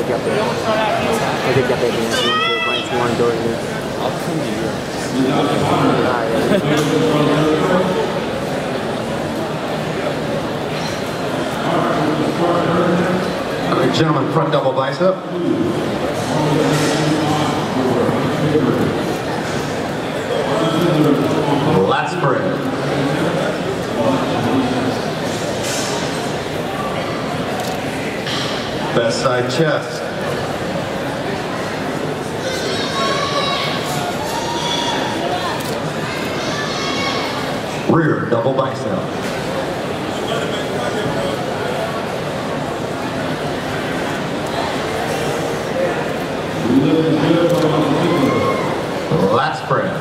décapé. Pas décapé, bien. Tu want to do it here? I'll come to you. All right, gentlemen, front double bicep. Lat spread. Best side chest. Rear double bicep. Lat spread.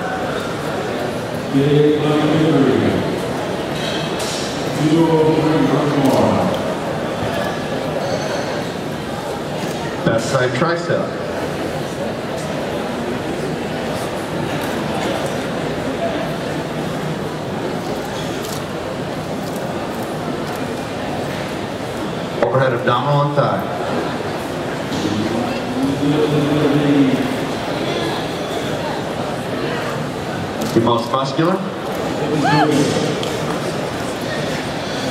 Best side tricep. Overhead abdominal and thigh. Your most muscular.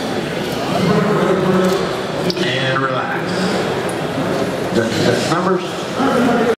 And relax. That's numbers.